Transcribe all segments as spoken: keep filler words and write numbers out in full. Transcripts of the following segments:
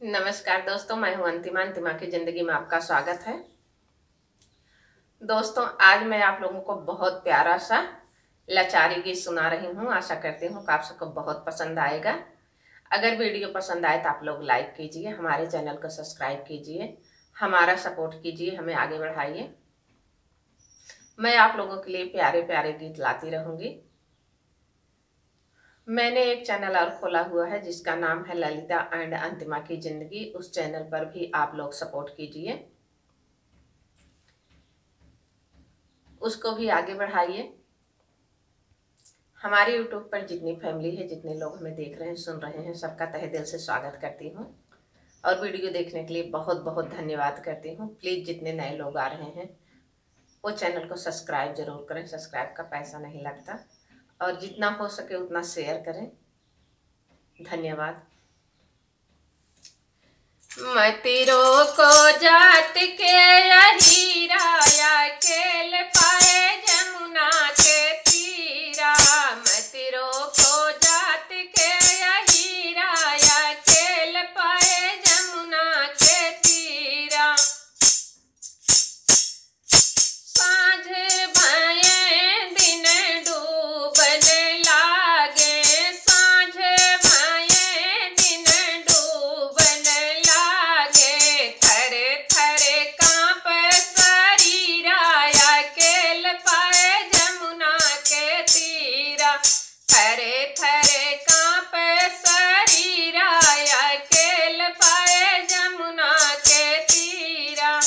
नमस्कार दोस्तों, मैं हूं अंतिमा। अंतिमा की जिंदगी में आपका स्वागत है। दोस्तों, आज मैं आप लोगों को बहुत प्यारा सा लाचारी गीत सुना रही हूं। आशा करती हूं कि आप सबको बहुत पसंद आएगा। अगर वीडियो पसंद आए तो आप लोग लाइक कीजिए, हमारे चैनल को सब्सक्राइब कीजिए, हमारा सपोर्ट कीजिए, हमें आगे बढ़ाइए। मैं आप लोगों के लिए प्यारे प्यारे गीत लाती रहूंगी। मैंने एक चैनल और खोला हुआ है जिसका नाम है ललिता एंड अंतिमा की जिंदगी। उस चैनल पर भी आप लोग सपोर्ट कीजिए, उसको भी आगे बढ़ाइए। हमारे यूट्यूब पर जितनी फैमिली है, जितने लोग हमें देख रहे हैं, सुन रहे हैं, सबका तहे दिल से स्वागत करती हूँ और वीडियो देखने के लिए बहुत बहुत धन्यवाद करती हूँ। प्लीज़ जितने नए लोग आ रहे हैं वो चैनल को सब्सक्राइब जरूर करें। सब्सक्राइब का पैसा नहीं लगता और जितना हो सके उतना शेयर करें। धन्यवाद। मतिरो को जात के हीरा केल पाए जमुना के तीरा। मतिरो को जात के हीरा केल पाए जमुना के तीरा। साँझ भये दिन डूबन लागे, साँझ भये दिन डूबन लागे। थरे थरे कांप शरीरा केल पाए जमुना के तीरा। थरे थरे कांप शरीरा केल पाए जमुना के तीरा।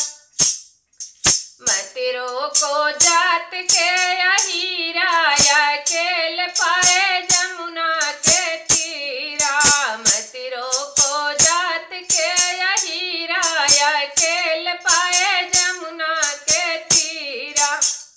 मतिरो को जात के हीरा केल पाए जमुना के तीरा। मतिरो को जात के हीरा केल पाए जमुना के तीरा।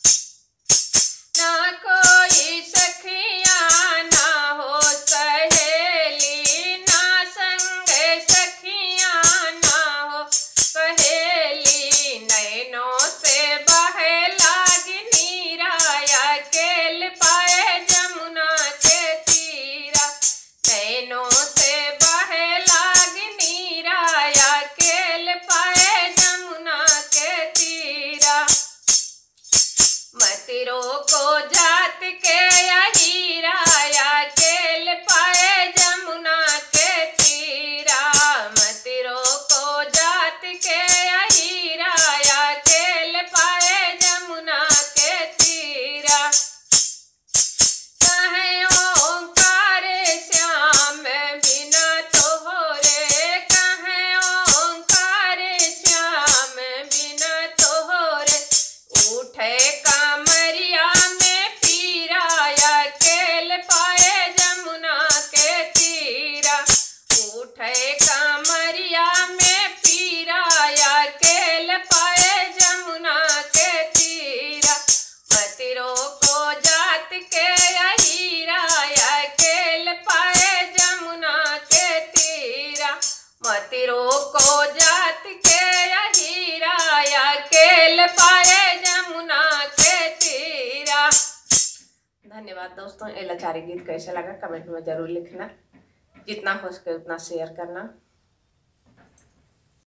ना कोई सखिया ना हो सहेली, ना संग सखिया ना हो सहेली। नैनों से बहे लागी नीरा केल पाए जमुना के तीरा। नैनों से बहे लागी नीरा केल पाए जमुना के तीरा। मतिरो को जात के हीरा केल पाए जमुना के तीरा। मतिरो को जात के हीरा केल पाए जमुना के तीरा। कहे ओंकार श्याम बिना तोहरे, कहे ओंकार श्याम बिना तोहरे। उठे कामरिया में पीरा केल पाए जमुना के तीरा। उठे कामरिया में पीरा केल पाए जमुना के तीरा। मतिरो को जात के हीरा केल पाए जमुना के तीरा। मतिरो को जात के हीरा केल पाए जमुना के तीरा। धन्यवाद दोस्तों। ये लाचारी गीत कैसा लगा कमेंट में जरूर लिखना। जितना हो सके उतना शेयर करना।